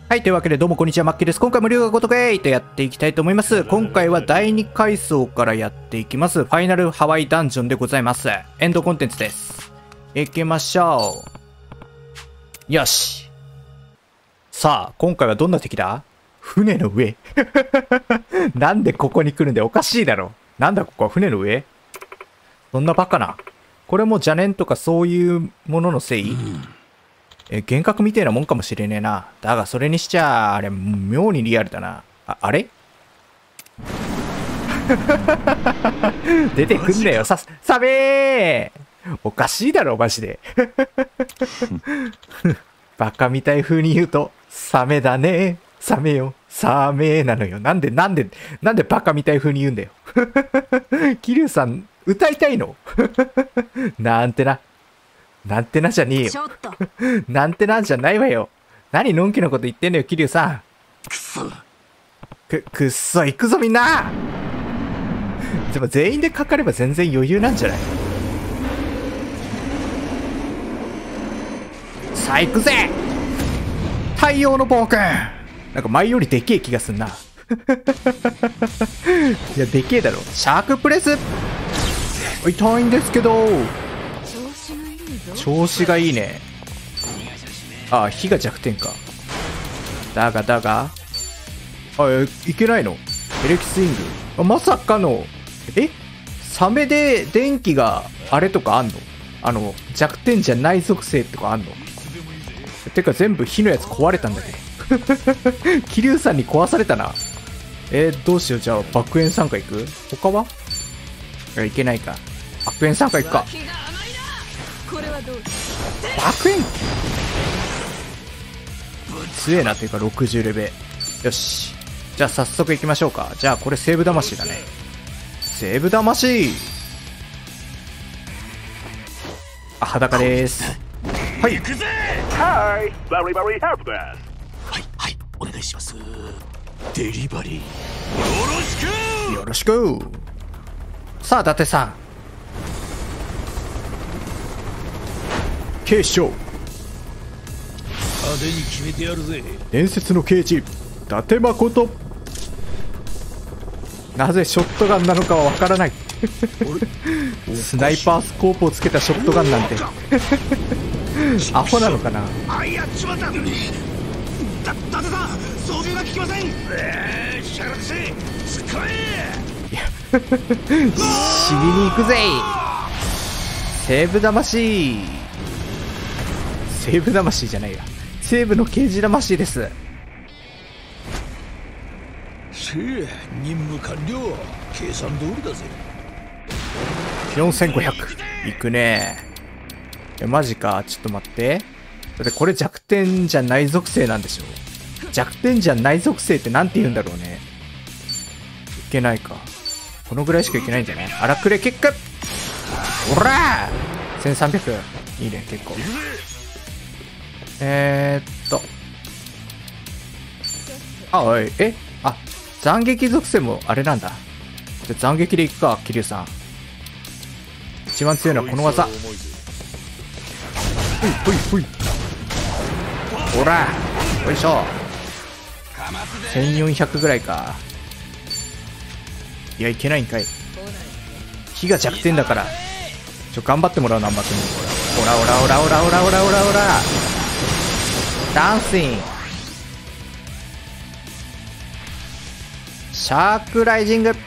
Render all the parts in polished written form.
はい、というわけでどうもこんにちは、マッキーです。今回も龍が如くとやっていきたいと思います。今回は第2階層からやっていきます。ファイナルハワイダンジョンでございます。エンドコンテンツです。行きましょう。よし。さあ、今回はどんな敵だ？船の上。なんでここに来るんだよ。おかしいだろ。なんだここは船の上？そんなバカな。これも邪念とかそういうもののせい？幻覚みたいなもんかもしれねえな。だがそれにしちゃあれ妙にリアルだな。あれ出てくんなよ。サメー。おかしいだろマジで。バカみたい風に言うとサメだね。サメよ。サメなのよ。なんでバカみたい風に言うんだよ。桐生さん歌いたいの？なんてなじゃねえよ。なんてなんじゃないわよ。何のんきなこと言ってんのよ、桐生さん。くっそ、行くぞみんな。でも全員でかかれば全然余裕なんじゃない？さあ行くぜ！太陽の暴君！なんか前よりでけえ気がすんな。いや、でけえだろ。シャークプレス！痛いんですけど。調子がいいね。ああ、火が弱点か。だがいけないの？エレキスイング。まさかの。サメで電気があれとかあんの？弱点じゃない属性とかあんの？てか全部火のやつ壊れたんだけど。桐生さんに壊されたな。どうしよう。じゃあ爆炎参加行く？他はいけないか。爆炎参加行くか。爆炎強えな。っていうか60レベ。よし、じゃあ早速行きましょうか。じゃあこれセーブ魂だね。セーブ魂。あ、裸でーす。はい。 はい、お願いします。デリバリーよろしく。さあ伊達さん、警視庁派手に決めてやるぜ。 伝説の刑事伊達誠。なぜショットガンなのかはわからない。スナイパースコープをつけたショットガンなんてアホなのかな。 あ、やっちまった。伊達さん、操縦が効きません。しゃらくせ使え。 死にに行くぜ。セーブ魂。セーブ魂じゃないわ。西部の刑事魂です。 任務完了。計算通りだぜ。 4500いくね。マジか。ちょっと待って。だってこれ弱点じゃない属性なんでしょ。弱点じゃない属性ってなんて言うんだろうね。いけないか。このぐらいしかいけないんじゃない？荒くれ結果。おらー !1300。いいね、結構。おい、斬撃属性もあれなんだ。じゃあ斬撃でいくか、桐生さん。一番強いのはこの技。ほい。ほら、よいしょ。1400ぐらいか。いや、いけないんかい。火が弱点だから。頑張ってもらう、ナンバー君に。ほら。ダンシング。シャークライジング。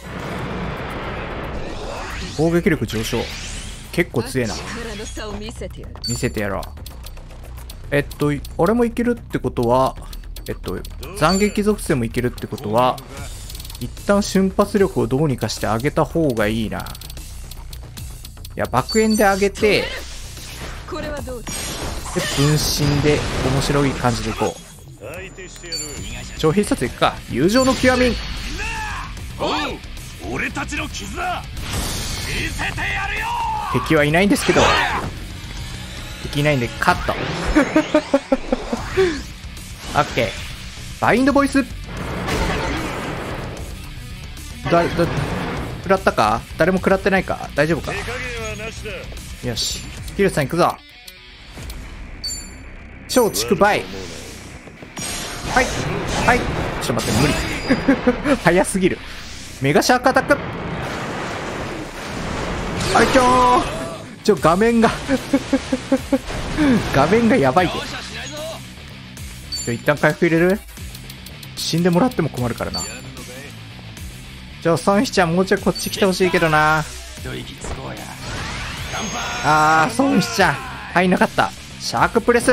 攻撃力上昇。結構強えな。見せてやろう。俺もいけるってことは、斬撃属性もいけるってことは、一旦瞬発力をどうにかして上げた方がいいな。いや、爆炎で上げて、で、分身で面白い感じでいこう。超必殺いくか。友情の極み。 俺たちの絆見せてやるよ。 敵はいないんですけど、敵いないんでカット。オッケー。バインドボイス。食らったか？誰も食らってないか？大丈夫か？よし、桐生さん行くぞ。超竹梅。 はいはい、ちょっと待って無理早すぎる。メガシャークアタック。あいちょー、画面が画面がやばいで。一旦回復入れる。死んでもらっても困るからな。孫子ちゃんもうちょいこっち来てほしいけどな。あー、孫子ちゃん入んなかった。シャークプレス。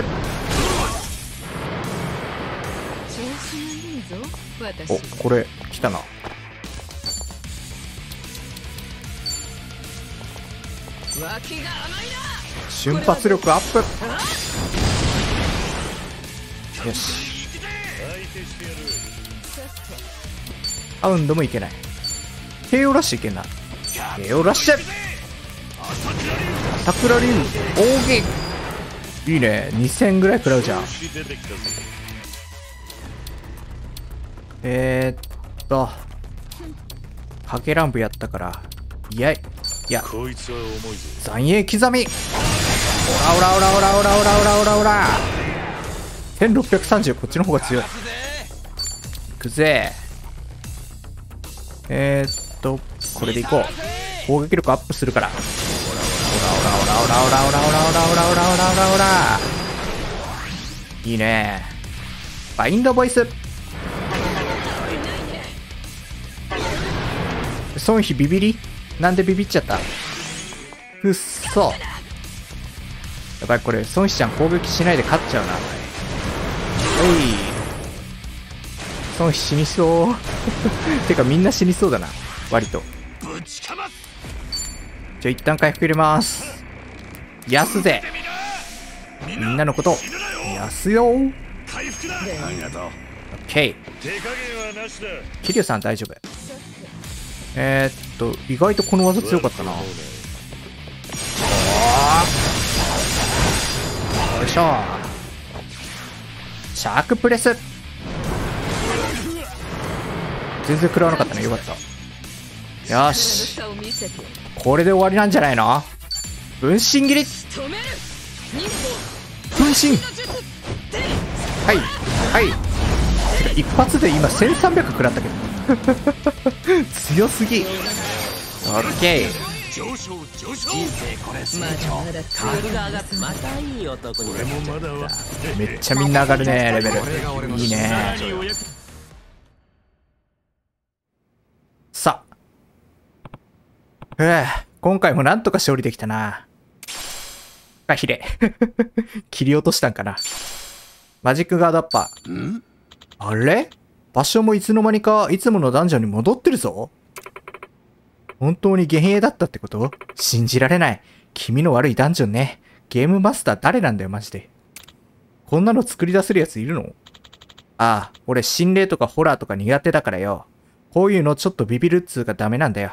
お、これ来たな。瞬発力アップ。よし、ハウンドもいけない。KOラッシュいけんな。KOラッシュ、アタクラリュウ、扇いいね。2000ぐらい食らうじゃん。かけランプやったから、いや残影刻み。オラオラオラオラオラオラオラオラオラ。1630、こっちの方が強い。いくぜ。これでいこう。攻撃力アップするから。オラオラオラオラオラオラオラオラオラオラオラオラオラオラ。いいね。バインドボイス。孫妃ビビり？なんでビビっちゃった？うっそ。やばい、これ孫子ちゃん攻撃しないで勝っちゃうな。孫子死にそうてかみんな死にそうだな、割と。じゃあ一旦回復入れます。やすぜ、みんなのことやすよ。オッケー。桐生さん大丈夫。意外とこの技強かったな。よいしょ。シャークプレス。全然食らわなかったね。よかった。よし、これで終わりなんじゃないの？分身切り。分身。はいはい。一発で今1300食らったけど強すぎ。オッケー。めっちゃみんな上がるね、レベル。いいね。さあ、今回もなんとか勝利できたな。あ、ひれ切り落としたんかな。マジックガードアッパー。あれ？場所もいつの間にかいつものダンジョンに戻ってるぞ。本当に幻影だったってこと？信じられない。気味の悪いダンジョンね。ゲームマスター誰なんだよ、マジで。こんなの作り出せるやついるの？ああ、俺心霊とかホラーとか苦手だからよ。こういうのちょっとビビるっつうかダメなんだよ。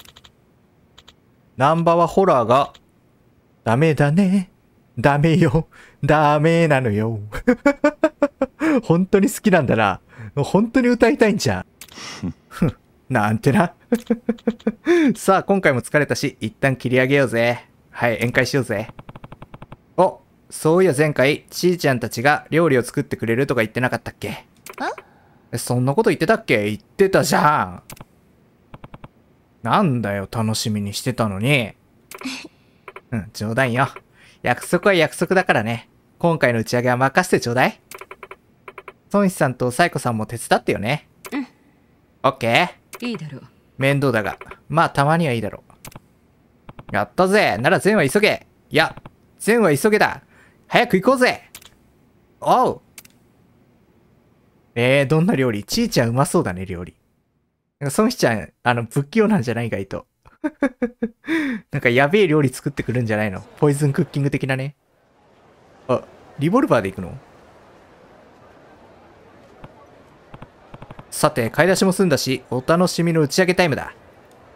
ナンバはホラーがダメだね。ダメよ。ダメなのよ。本当に好きなんだな。本当に歌いたいんじゃん。なんてな。さあ、今回も疲れたし、一旦切り上げようぜ。はい、宴会しようぜ。お、そういや前回、ちーちゃんたちが料理を作ってくれるとか言ってなかったっけ？そんなこと言ってたっけ？言ってたじゃん。なんだよ、楽しみにしてたのに。うん、冗談よ。約束は約束だからね。今回の打ち上げは任せてちょうだい。孫子さんとサイコさんも手伝ってよね。うん。オッケー。いいだろう。面倒だが、まあたまにはいいだろう。やったぜ。なら善は急げ。いや、善は急げだ。早く行こうぜ。おう。どんな料理？ちーちゃんうまそうだね、料理。孫子ちゃん、不器用なんじゃない？意外と。なんかやべえ料理作ってくるんじゃないの？ポイズンクッキング的なね。あ、リボルバーで行くの？さて、買い出しも済んだし、お楽しみの打ち上げタイムだ。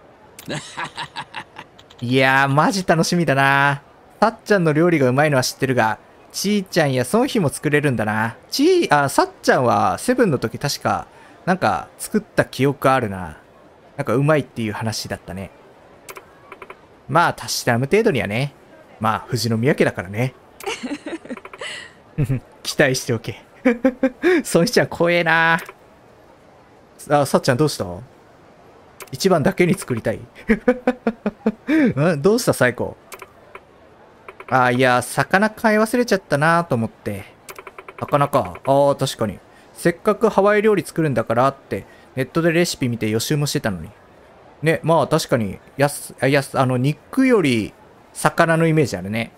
いやー、マジ楽しみだな。さっちゃんの料理がうまいのは知ってるが、ちーちゃんや孫妃も作れるんだな。さっちゃんはセブンの時確か、なんか作った記憶あるな。なんかうまいっていう話だったね。まあ、たしなむ程度にはね。まあ、富士宮家だからね。期待しておけ。 孫子ちゃん怖えな。あ、さっちゃんどうした？一番だけに作りたいどうした最高？あ、いや、魚買い忘れちゃったなと思って。魚か。ああ、確かに。せっかくハワイ料理作るんだからって、ネットでレシピ見て予習もしてたのに。ね、まあ確かに、肉より魚のイメージあるね。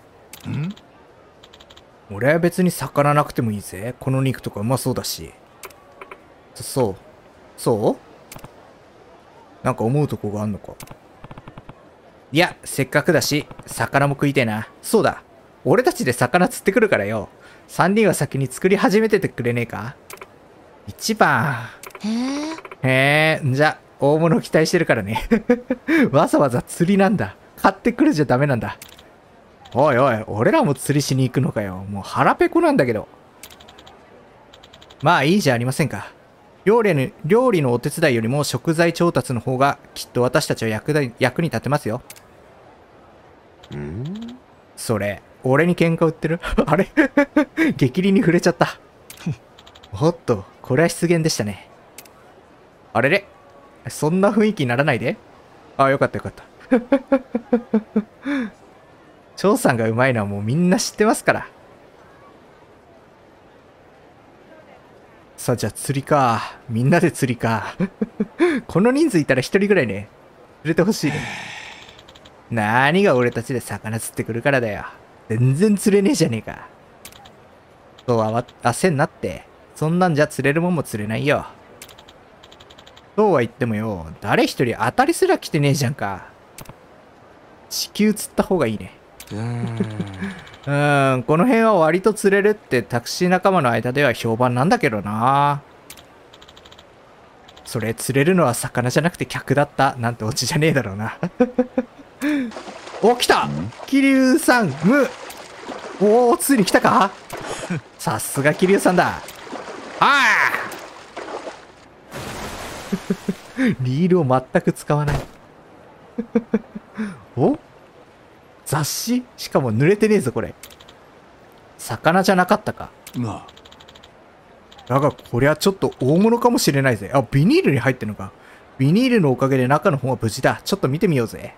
俺は別に魚なくてもいいぜ。この肉とかうまそうだし。そうなんか思うとこがあんのか。いや、せっかくだし、魚も食いてえな。そうだ。俺たちで魚釣ってくるからよ。3人は先に作り始めててくれねえか？一番。へえ、じゃ、大物期待してるからね。わざわざ釣りなんだ。買ってくるじゃダメなんだ。おいおい、俺らも釣りしに行くのかよ。もう腹ペコなんだけど。まあいいじゃありませんか。料理のお手伝いよりも食材調達の方がきっと私たちは役に立てますよ。それ、俺に喧嘩売ってる？あれ激鱗に触れちゃった。おっと、これは失言でしたね。あれれ？そんな雰囲気にならないで。あ、よかったよかった。張さんがうまいのはもうみんな知ってますから。さあ、じゃあ釣りか。みんなで釣りか。この人数いたら一人ぐらいね、釣れてほしいね。何が俺たちで魚釣ってくるからだよ。全然釣れねえじゃねえか。そう焦んなって。そんなんじゃ釣れるもんも釣れないよ。そうは言ってもよ、誰一人当たりすら来てねえじゃんか。地球釣った方がいいね。この辺は割と釣れるってタクシー仲間の間では評判なんだけどな。それ釣れるのは魚じゃなくて客だったなんてオチじゃねえだろうな。お、来た！桐生さん、おお、ついに来たか？さすが桐生さんだ。あリールを全く使わない。お？雑誌？しかも濡れてねえぞこれ。魚じゃなかったか。だがこりゃちょっと大物かもしれないぜ。あ、ビニールに入ってんのか。ビニールのおかげで中の方は無事だ。ちょっと見てみようぜ。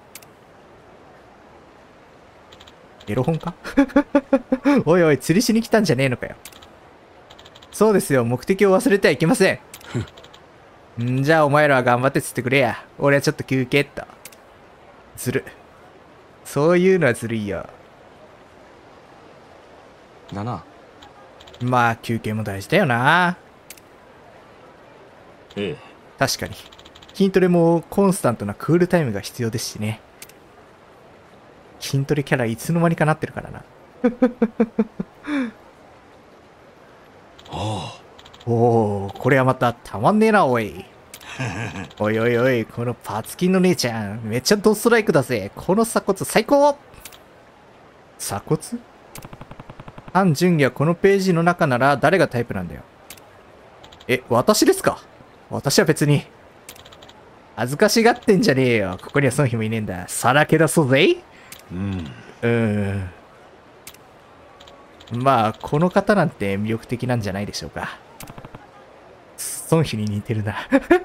エロ本か？おいおい、釣りしに来たんじゃねえのかよ。そうですよ、目的を忘れてはいけません。じゃあお前らは頑張って釣ってくれや。俺はちょっと休憩っと。ずる。そういうのはずるいよ。 だな。 まあ休憩も大事だよな。 ええ。 確かに。筋トレもコンスタントなクールタイムが必要ですしね。筋トレキャラいつの間にかなってるからな。おお、これはまたたまんねえな、おい。おいおいおい、このパツキンの姉ちゃん、めっちゃドストライクだぜ。この鎖骨最高！鎖骨？単純義はこのページの中なら誰がタイプなんだよ。え、私ですか？私は別に。恥ずかしがってんじゃねえよ。ここにはその日もいねえんだ。さらけ出そうぜ。まあ、この方なんて魅力的なんじゃないでしょうか。ソンヒに似てるな。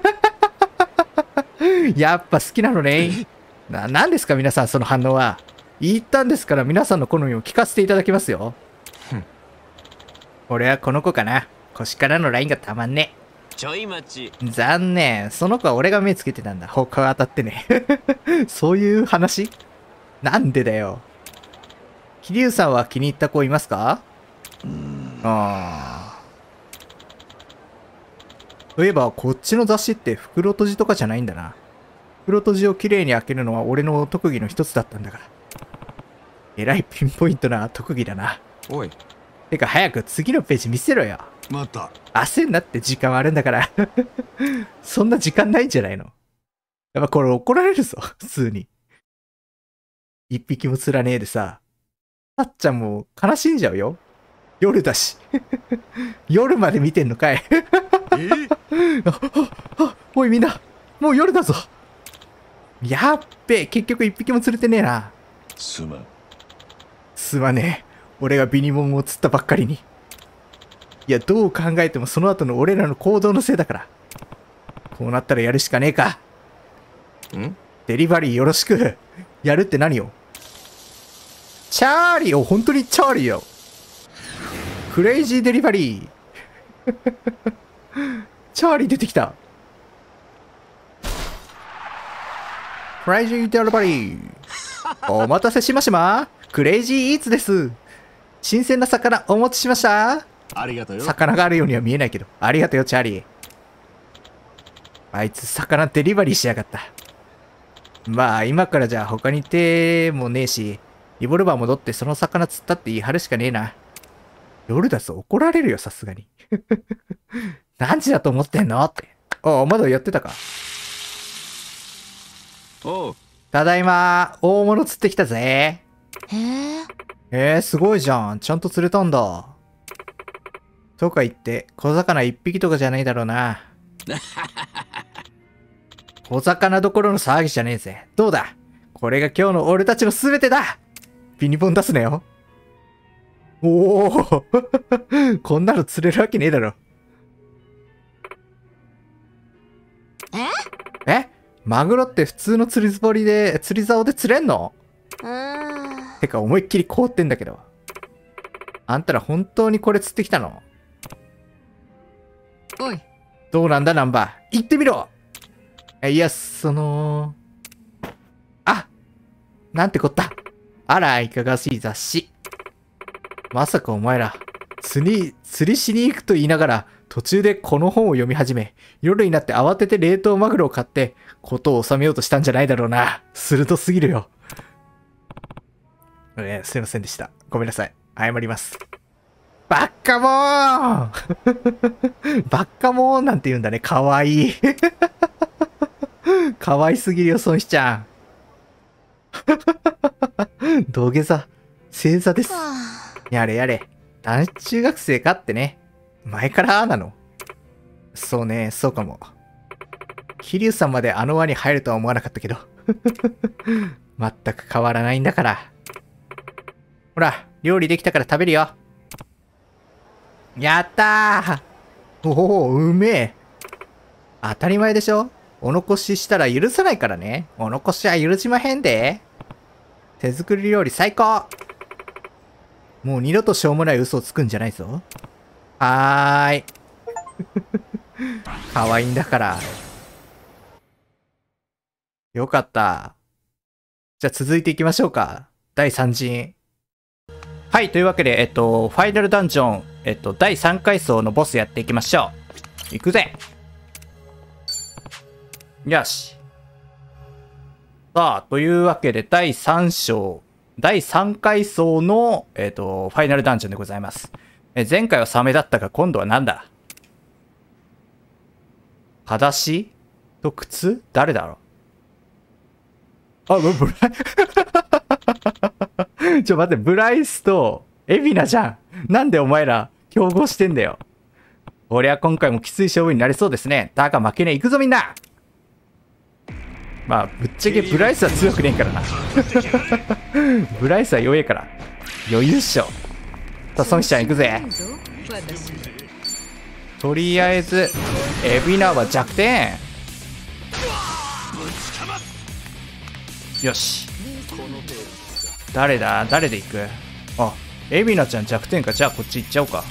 やっぱ好きなのね。何ですか皆さんその反応は。言ったんですから皆さんの好みを聞かせていただきますよ。俺はこの子かな。腰からのラインがたまんねえ。 ちょい待ち。 残念。その子は俺が目つけてたんだ。他は当たってね。そういう話？なんでだよ。桐生さんは気に入った子いますか？そういえばこっちの雑誌って袋閉じとかじゃないんだな。袋閉じをきれいに開けるのは俺の特技の一つだったんだから。えらいピンポイントな特技だな。 おい。 てか早く次のページ見せろよ。 また。 焦んなって時間はあるんだから。そんな時間ないんじゃないの？やっぱこれ怒られるぞ、普通に。一匹も釣らねえでさ。たっちゃんも悲しんじゃうよ。夜だし。夜まで見てんのかい。おいみんな、もう夜だぞ。やっべ、結局一匹も釣れてねえな。 すまん。 すまねえ。俺がビニモンを釣ったばっかりに。 いや、どう考えてもその後の俺らの行動のせいだから。こうなったらやるしかねえか。デリバリーよろしく。やるって何よ。チャーリーを、本当にチャーリーよ。クレイジーデリバリー。チャーリー出てきた。クレイジーデリバリー。お待たせしました。クレイジーイーツです。新鮮な魚お持ちしました。 ありがとうよ。 魚があるようには見えないけど。ありがとうよ、チャーリー。あいつ、魚デリバリーしやがった。まあ、今からじゃあ他に手もねえし、リボルバー戻ってその魚釣ったって言い張るしかねえな。夜だぞ、怒られるよ、さすがに。何時だと思ってんのって。ああ、まだやってたか。 おう。 ただいま、大物釣ってきたぜ。すごいじゃん。ちゃんと釣れたんだ。とか言って、小魚一匹とかじゃないだろうな。小魚どころの騒ぎじゃねえぜ。どうだ、これが今日の俺たちの全てだ。ビニボン出すなよ。おおこんなの釣れるわけねえだろ。マグロって普通の釣り竿で釣れんの？てか思いっきり凍ってんだけど。あんたら本当にこれ釣ってきたの？ おい。 どうなんだナンバー。言ってみろ。いや、なんてこった。あら、いかがわしい雑誌。まさかお前ら、釣りしに行くと言いながら、途中でこの本を読み始め、夜になって慌てて冷凍マグロを買って、事を収めようとしたんじゃないだろうな。鋭すぎるよ。すいませんでした。ごめんなさい。謝ります。バッカモーンバッカモーンなんて言うんだね。かわいい。かわいすぎるよ、孫子ちゃん。土下座。正座です。やれやれ。男子中学生かってね。前からなの？そうね、そうかも。桐生さんまであの輪に入るとは思わなかったけど。全く変わらないんだから。ほら、料理できたから食べるよ。やったー！おお、うめえ。当たり前でしょ？お残ししたら許さないからね。お残しは許しまへんで。手作り料理最高！もう二度としょうもない嘘をつくんじゃないぞ。はーい。可愛いんだから。よかった。じゃあ続いていきましょうか。第3陣。はい、というわけで、ファイナルダンジョン、第3階層のボスやっていきましょう。いくぜ。よし。さあ、というわけで、第3階層の、ファイナルダンジョンでございます。前回はサメだったが、今度はなんだ？裸足と靴？誰だろう？ちょ、待って、ブライスとエビナじゃん。なんでお前ら競合してんだよ。こりゃ今回もきつい勝負になりそうですね。だが負けねえ。行くぞみんな。まあ、ぶっちゃけブライスは強くねえからな。ブライスは弱えから。余裕っしょ。さあ、ソンシちゃん行くぜ。とりあえず、エビナは弱点。よし。誰で行く？あ、エビナちゃん弱点か。じゃあこっち行っちゃおうか。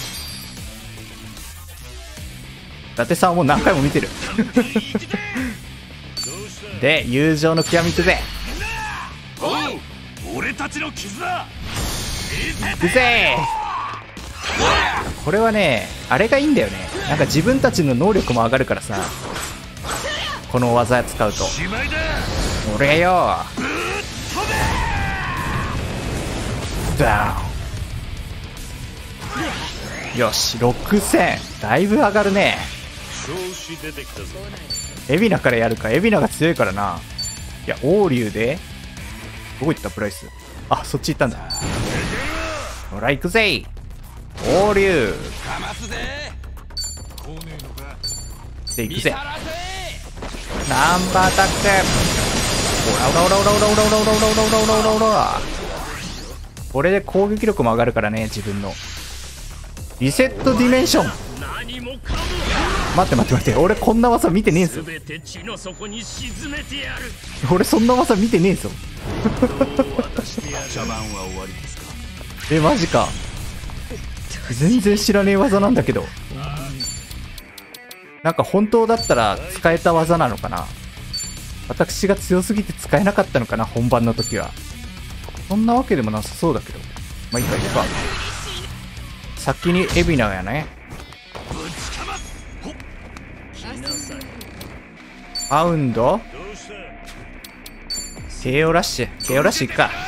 伊達さんはもう何回も見てる。で、友情の極み行くぜ。 俺たちの絆行くぜ。これはね、あれがいいんだよね。なんか自分たちの能力も上がるからさ、この技使うと。俺よ。ダウン。よし、6000。だいぶ上がるね。エビナからやるか。エビナが強いからな。いや、王竜でどこ行ったプライス。あ、そっち行ったんだ。ほら行くぜ。王竜で行くぜ。ナンバーアタック。オラオラオラオラオラオラオラオラオラオラオラオラ。これで攻撃力も上がるからね、自分の。 リセットディメンション。 何もかも待って待って待って、俺こんな技見てねえぞ。 全て地の底に沈めてやる。 俺そんな技見てねえぞ。 茶番は終わりですか。 え、マジか。全然知らねえ技なんだけど。なんか本当だったら使えた技なのかな。私が強すぎて使えなかったのかな、本番の時は。そんなわけでもなさそうだけど。まあいいかいいか。先にエビナやね。パウンド KO ラッシュ KO ラッシュいっか。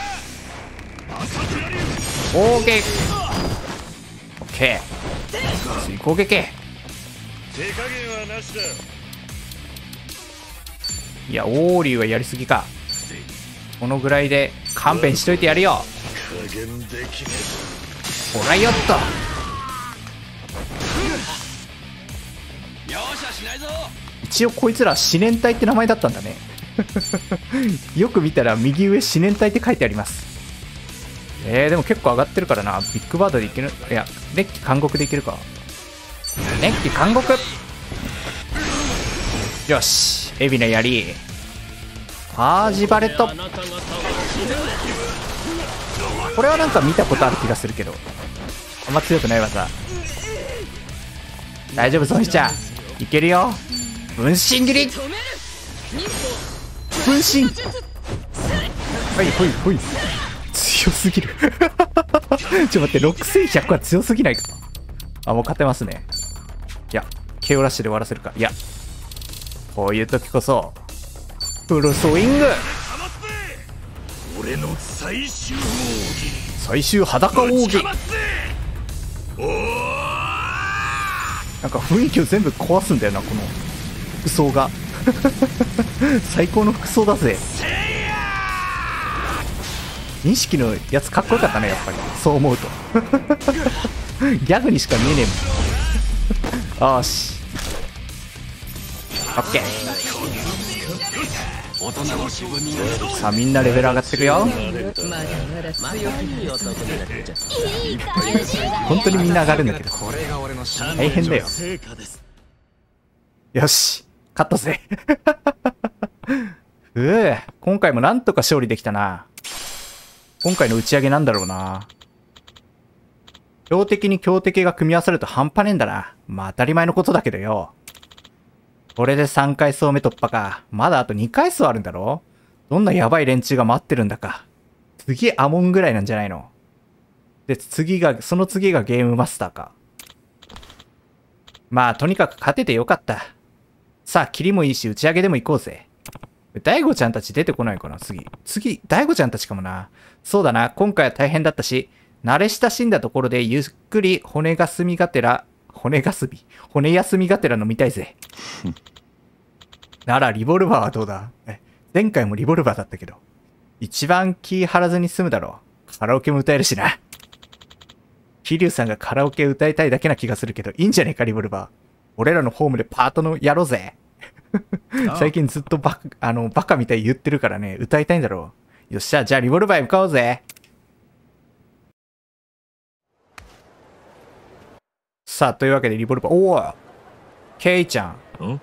攻撃 OK 追攻撃。 手加減はなしだ。 いや、オーリーはやりすぎか。このぐらいで勘弁しといてやるよ。 加減できねほらよっと。 え。容赦しないぞ。 一応こいつら四年隊って名前だったんだね。よく見たら右上四年隊って書いてあります。でも結構上がってるからな。ビッグバードでいける。いや、ネッキ監獄でいけるか。ネッキ監獄。よし、エビナやり。パージバレット。これはなんか見たことある気がするけど、あんま強くない技。大丈夫、ソニちゃんいけるよ。分身斬り。分身。はいほいほい。強すぎる。ちょっと待って、6100は強すぎないか。あ、もう勝てますね。いや、KO ラッシュで終わらせるか。いや、こういう時こそフルスイング。 俺の最終奥義。 最終裸奥義。なんか雰囲気を全部壊すんだよな、この服装が。最高の服装だぜ。錦のやつかっこよかったね、やっぱり。そう思うと。ギャグにしか見えねえもん。よし。オッケー。さあみんなレベル上がってくよ。本当にみんな上がるんだけど大変だよ。よし、勝ったぜ。今回もなんとか勝利できたな。今回の打ち上げなんだろうな。強敵に強敵が組み合わさると半端ねえんだな。まあ当たり前のことだけどよ。これで3階層目突破か。まだあと2階層あるんだろ。どんなやばい連中が待ってるんだか。次アモンぐらいなんじゃないの。で、その次がゲームマスターか。まあとにかく勝ててよかった。さあ、キリもいいし打ち上げでも行こうぜ。大悟ちゃんたち出てこないかな、次、大悟ちゃんたちかもな。そうだな、今回は大変だったし、慣れ親しんだところでゆっくり骨休みがてら飲みたいぜ。なら、リボルバーはどうだ？前回もリボルバーだったけど。一番気張らずに済むだろう。カラオケも歌えるしな。桐生さんがカラオケ歌いたいだけな気がするけど、いいんじゃねえか、リボルバー。俺らのホームでパートのやろうぜ。最近ずっとバカみたいに言ってるからね、歌いたいんだろう。よっしゃ、じゃあリボルバーへ向かおうぜ。さあ、というわけでリボルバー、おお、ケイちゃん。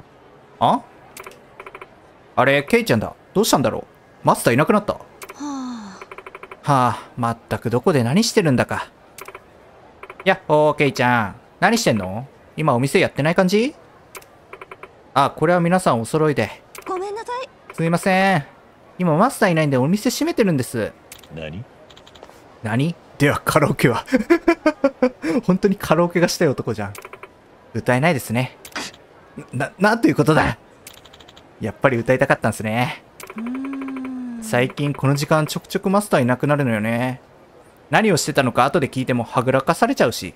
あれ、ケイちゃんだ。どうしたんだろう。マスターいなくなった。はあ、まったくどこで何してるんだか。やっほー、ケイちゃん。何してんの？今お店やってない感じ？あ、これは皆さんお揃いで。 ごめんなさい。 すいません。今マスターいないんでお店閉めてるんです。何ではカラオケは。本当にカラオケがしたい男じゃん。歌えないですね。なんということだ。やっぱり歌いたかったんですね。最近この時間ちょくちょくマスターいなくなるのよね。何をしてたのか後で聞いてもはぐらかされちゃうし。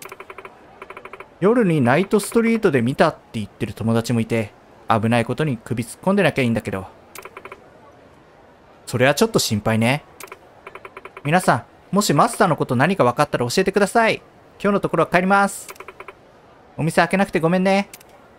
夜にナイトストリートで見たって言ってる友達もいて、危ないことに首突っ込んでなきゃいいんだけど。それはちょっと心配ね。皆さん、もしマスターのこと何か分かったら教えてください。今日のところは帰ります。お店開けなくてごめんね。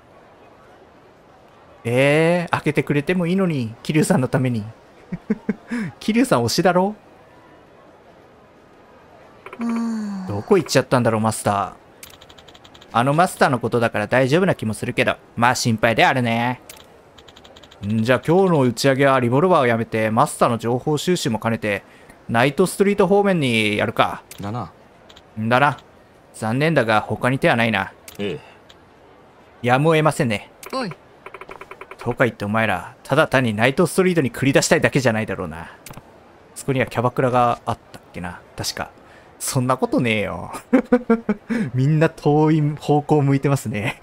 開けてくれてもいいのに、桐生さんのために。桐生さん推しだろ？どこ行っちゃったんだろう、マスター。あのマスターのことだから大丈夫な気もするけど、まあ心配であるね。じゃあ今日の打ち上げはリボルバーをやめて、マスターの情報収集も兼ねて、ナイトストリート方面にやるか。 だな。 だな。残念だが他に手はないな。 ええ。 やむを得ませんね。 おい。 とか言ってお前ら、ただ単にナイトストリートに繰り出したいだけじゃないだろうな。そこにはキャバクラがあったっけな。確か。そんなことねえよ。みんな遠い方向を向いてますね。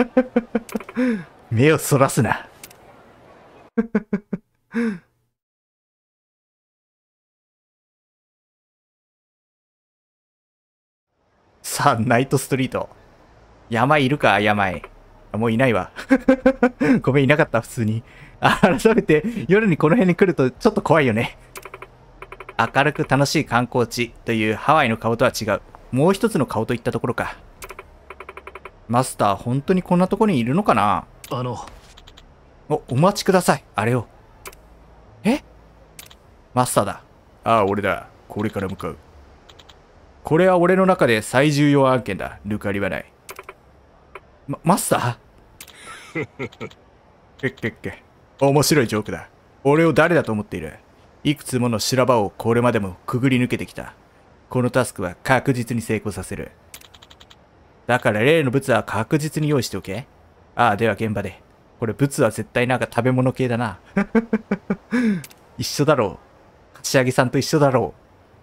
目をそらすな。さあ、ナイトストリート。山いるか、山。もういないわ。ごめん、いなかった、普通に。改めて、夜にこの辺に来るとちょっと怖いよね。明るく楽しい観光地というハワイの顔とは違う。もう一つの顔といったところか。マスター、本当にこんなところにいるのかな？お待ちください。あれを。え？マスターだ。ああ、俺だ。これから向かう。これは俺の中で最重要案件だ。抜かりはない。マスター面白いジョークだ。俺を誰だと思っている？いくつもの修羅場をこれまでもくぐり抜けてきた。このタスクは確実に成功させる。だから例の物は確実に用意しておけ。ああ、では現場で。これ物は絶対なんか食べ物系だな。一緒だろう。柏木さんと一緒だろ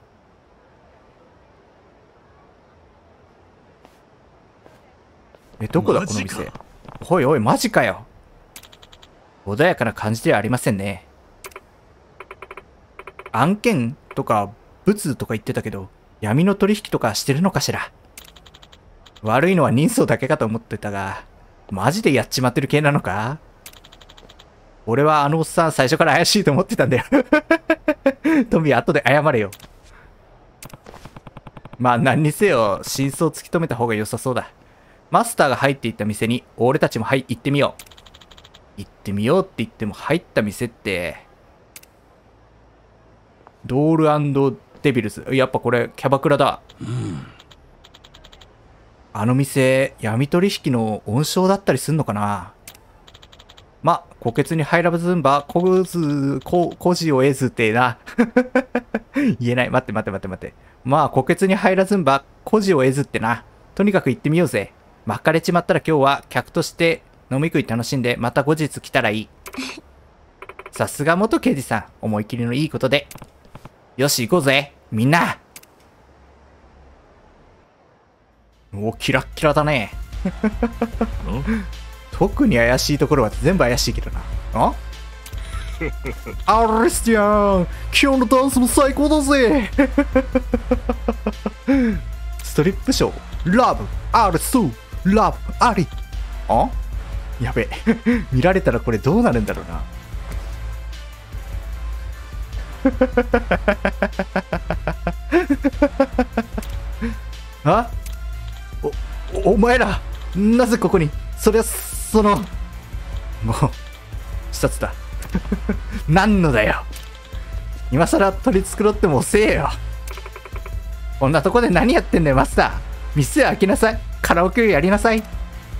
う。どこだこの店。おいおい、マジかよ。穏やかな感じではありませんね。案件とか物とか言ってたけど、闇の取引とかしてるのかしら。悪いのは人相だけかと思ってたが、マジでやっちまってる系なのか？俺はあのおっさん最初から怪しいと思ってたんだよ。トミー後で謝れよ。まあ何にせよ真相を突き止めた方が良さそうだ。マスターが入っていった店に俺たちも行ってみよう。行ってみようって言っても入った店って、ドール&デビルズ。やっぱこれキャバクラだ。あの店、闇取引の温床だったりすんのかな。ま、虎穴に入らずんば、こじを得ずってな。言えない。待って。まあ、虎穴に入らずんば、こじを得ずってな。とにかく行ってみようぜ。巻かれちまったら今日は客として飲み食い楽しんで、また後日来たらいい。さすが元刑事さん。思い切りのいいことで。よし、行こうぜ。みんな。お、キラッキラだね。特に怪しいところは全部怪しいけどな。アレスティアン、今日のダンスも最高だぜ。ストリップショー、ラブ、アレスト、ラブ、アリ。やべ。見られたらこれどうなるんだろうな。お前ら、なぜここに？そりゃ、もう、視察だ。何のだよ。今更取り繕っても遅えよ。こんなとこで何やってんだよ、マスター。店開けなさい。カラオケをやりなさい。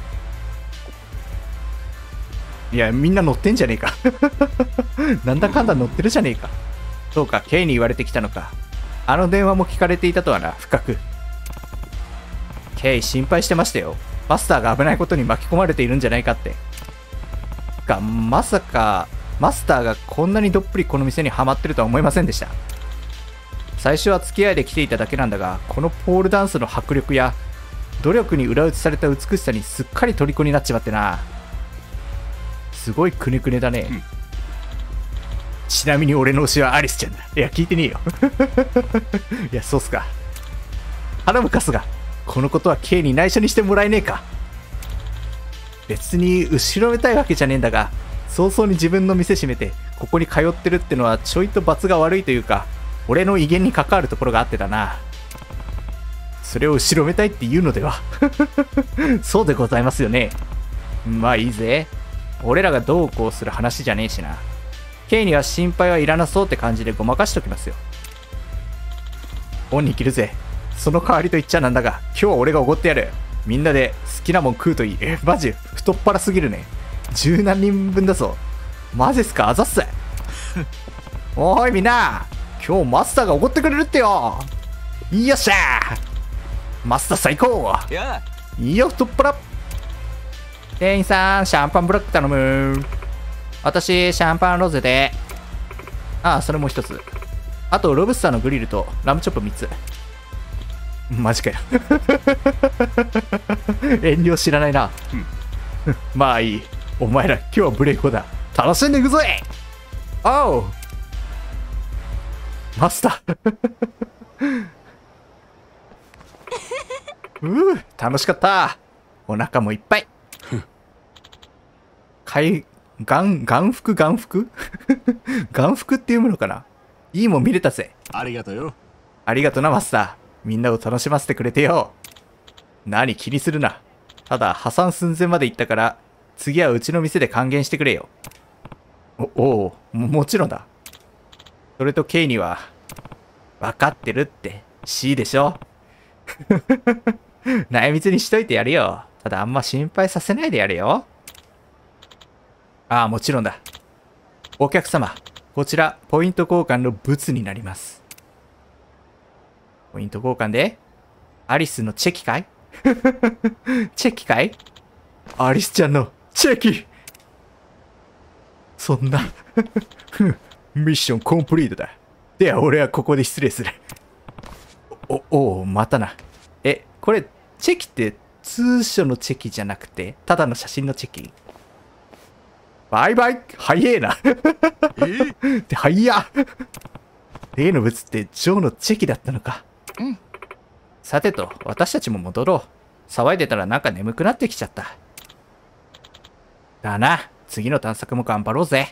いや、みんな乗ってんじゃねえか。なんだかんだ乗ってるじゃねえか。そうか、K に言われてきたのか。あの電話も聞かれていたとはな、深く。K 心配してましたよ。マスターが危ないことに巻き込まれているんじゃないかって。まさか、マスターがこんなにどっぷりこの店にはまってるとは思いませんでした。最初は付き合いで来ていただけなんだが、このポールダンスの迫力や、努力に裏打ちされた美しさにすっかり虜になっちまってな。すごいくねくねだね。ちなみに俺の推しはアリスちゃんだ。いや、聞いてねえよ。いや、そうっすか。頼むかすが。このことは K に内緒にしてもらえねえか。別に後ろめたいわけじゃねえんだが、早々に自分の店閉めてここに通ってるってのはちょいと罰が悪いというか、俺の威厳に関わるところがあってだな。それを後ろめたいって言うのでは。そうでございますよね。まあいいぜ。俺らがどうこうする話じゃねえしな。K には心配はいらなそうって感じでごまかしときますよ。恩に着るぜ。 その代わりと言っちゃなんだが、今日は俺がおごってやる。みんなで好きなもん食うといい。マジ太っ腹すぎるね。十何人分だぞ。マジっすか、あざっす。おーいみんな、今日マスターがおごってくれるってよ。よっしゃー、マスター最高。いいよ、太っ腹。店員さん、シャンパンブラック頼む。私、シャンパンロゼで。ああ、それも一つ。あと、ロブスターのグリルとラムチョップ3つ。マジかよ。遠慮知らないな。まあいい。お前ら、今日はブレイコだ。楽しんでいくぞい。おう。マスター。楽しかった。お腹もいっぱい。眼福眼福眼福って読むのかな。いいもん見れたぜ。 ありがとうよ。 ありがとな、マスター。みんなを楽しませてくれてよ。何気にするな。ただ、破産寸前まで行ったから、次はうちの店で還元してくれよ。もちろんだ。それと K には、分かってるって、C でしょ。内密にしといてやるよ。ただあんま心配させないでやれよ。ああ、もちろんだ。お客様、こちら、ポイント交換のブツになります。ポイント交換で、アリスのチェキかい？チェキかい？アリスちゃんのチェキ！そんな、ミッションコンプリートだ。では俺はここで失礼する。またな。これ、チェキって通所のチェキじゃなくて、ただの写真のチェキ？バイバイ早えな。って早っ。例の物ってジョーのチェキだったのか。さてと、私たちも戻ろう。騒いでたらなんか眠くなってきちゃった。だな。次の探索も頑張ろうぜ。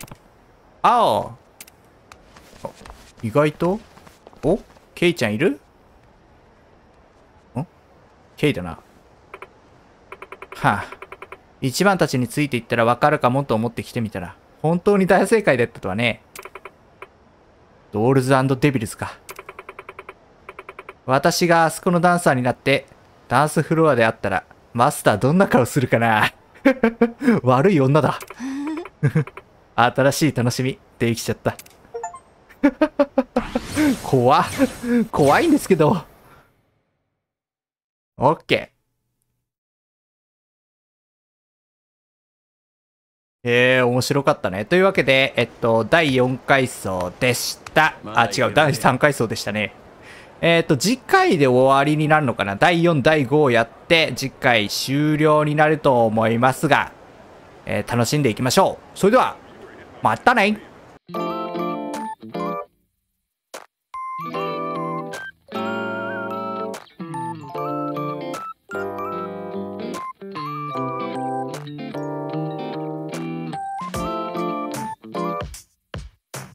意外と？ケイちゃんいる？ケイだな。一番たちについていったらわかるかもと思って来てみたら、本当に大正解だったとはね。ドールズ&デビルズか。私があそこのダンサーになって、ダンスフロアで会ったら、マスターどんな顔するかな。悪い女だ。新しい楽しみ、できちゃった。怖いんですけど。オッケー。面白かったね。というわけで、第4回層でした。違う、第3回層でしたね。次回で終わりになるのかな。第4、第5をやって、次回終了になると思いますが、楽しんでいきましょう。それでは、またね。